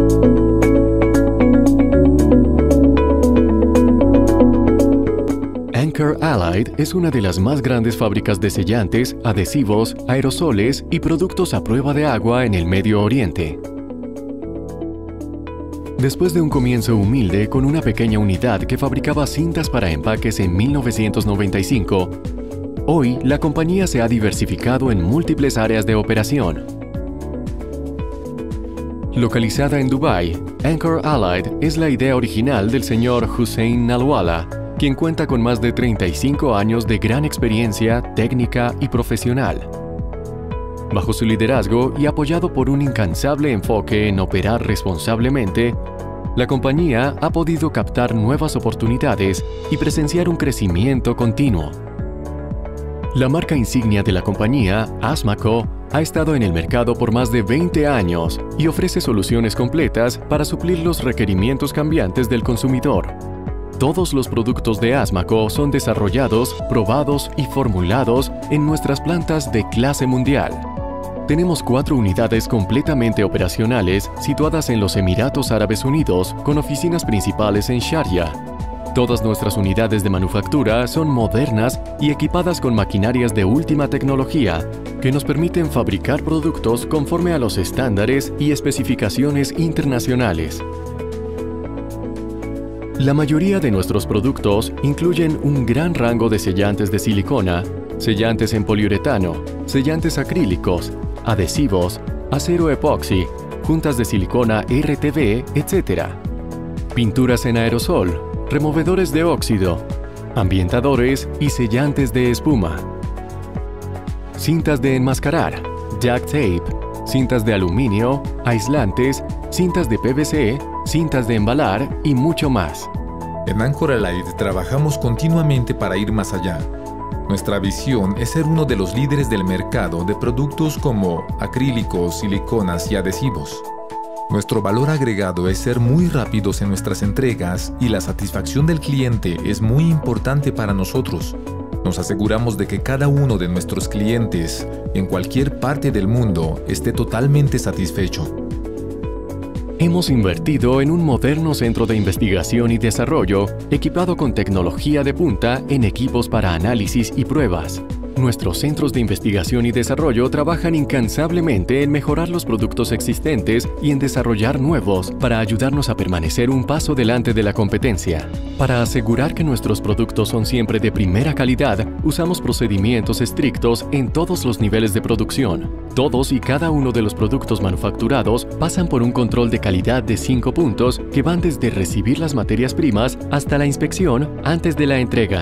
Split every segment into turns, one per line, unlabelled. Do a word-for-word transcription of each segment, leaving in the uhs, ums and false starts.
Anchor Allied es una de las más grandes fábricas de sellantes, adhesivos, aerosoles y productos a prueba de agua en el Medio Oriente. Después de un comienzo humilde con una pequeña unidad que fabricaba cintas para empaques en mil novecientos noventa y cinco, hoy la compañía se ha diversificado en múltiples áreas de operación. Localizada en Dubái, Anchor Allied es la idea original del señor Hussein Nalwala, quien cuenta con más de treinta y cinco años de gran experiencia técnica y profesional. Bajo su liderazgo y apoyado por un incansable enfoque en operar responsablemente, la compañía ha podido captar nuevas oportunidades y presenciar un crecimiento continuo. La marca insignia de la compañía, Asmaco, ha estado en el mercado por más de veinte años y ofrece soluciones completas para suplir los requerimientos cambiantes del consumidor. Todos los productos de Asmaco son desarrollados, probados y formulados en nuestras plantas de clase mundial. Tenemos cuatro unidades completamente operacionales situadas en los Emiratos Árabes Unidos, con oficinas principales en Sharjah. Todas nuestras unidades de manufactura son modernas y equipadas con maquinarias de última tecnología, que nos permiten fabricar productos conforme a los estándares y especificaciones internacionales. La mayoría de nuestros productos incluyen un gran rango de sellantes de silicona, sellantes en poliuretano, sellantes acrílicos, adhesivos, acero epoxi, juntas de silicona R T B, etcétera. Pinturas en aerosol, removedores de óxido, ambientadores y sellantes de espuma. Cintas de enmascarar, jack tape, cintas de aluminio, aislantes, cintas de P V C, cintas de embalar y mucho más.
En Anchor Allied trabajamos continuamente para ir más allá. Nuestra visión es ser uno de los líderes del mercado de productos como acrílicos, siliconas y adhesivos. Nuestro valor agregado es ser muy rápidos en nuestras entregas y la satisfacción del cliente es muy importante para nosotros. Nos aseguramos de que cada uno de nuestros clientes, en cualquier parte del mundo, esté totalmente satisfecho.
Hemos invertido en un moderno centro de investigación y desarrollo equipado con tecnología de punta en equipos para análisis y pruebas. Nuestros centros de investigación y desarrollo trabajan incansablemente en mejorar los productos existentes y en desarrollar nuevos para ayudarnos a permanecer un paso delante de la competencia. Para asegurar que nuestros productos son siempre de primera calidad, usamos procedimientos estrictos en todos los niveles de producción. Todos y cada uno de los productos manufacturados pasan por un control de calidad de cinco puntos que van desde recibir las materias primas hasta la inspección antes de la entrega.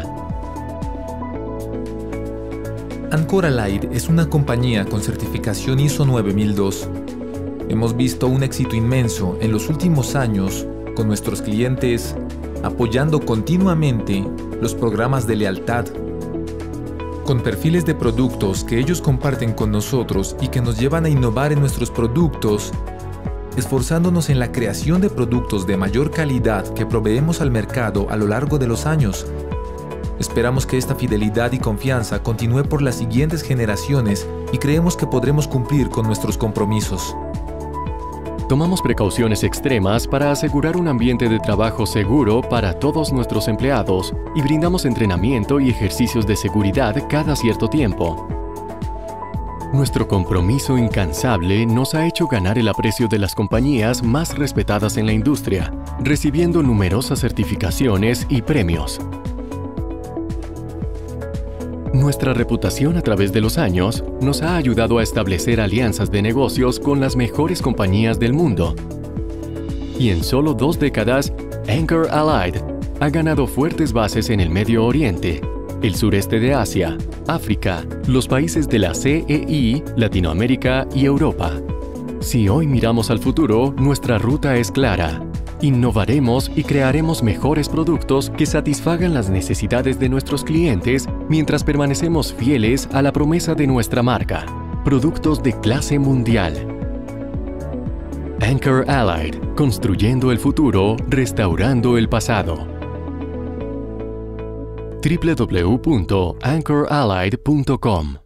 Anchor Allied es una compañía con certificación I S O nueve mil dos. Hemos visto un éxito inmenso en los últimos años con nuestros clientes, apoyando continuamente los programas de lealtad, con perfiles de productos que ellos comparten con nosotros y que nos llevan a innovar en nuestros productos, esforzándonos en la creación de productos de mayor calidad que proveemos al mercado a lo largo de los años. Esperamos que esta fidelidad y confianza continúe por las siguientes generaciones y creemos que podremos cumplir con nuestros compromisos.
Tomamos precauciones extremas para asegurar un ambiente de trabajo seguro para todos nuestros empleados y brindamos entrenamiento y ejercicios de seguridad cada cierto tiempo. Nuestro compromiso incansable nos ha hecho ganar el aprecio de las compañías más respetadas en la industria, recibiendo numerosas certificaciones y premios. Nuestra reputación a través de los años nos ha ayudado a establecer alianzas de negocios con las mejores compañías del mundo. Y en solo dos décadas, Anchor Allied ha ganado fuertes bases en el Medio Oriente, el sureste de Asia, África, los países de la C E I, Latinoamérica y Europa. Si hoy miramos al futuro, nuestra ruta es clara. Innovaremos y crearemos mejores productos que satisfagan las necesidades de nuestros clientes mientras permanecemos fieles a la promesa de nuestra marca. Productos de clase mundial. Anchor Allied, construyendo el futuro, restaurando el pasado. w w w punto anchor allied punto com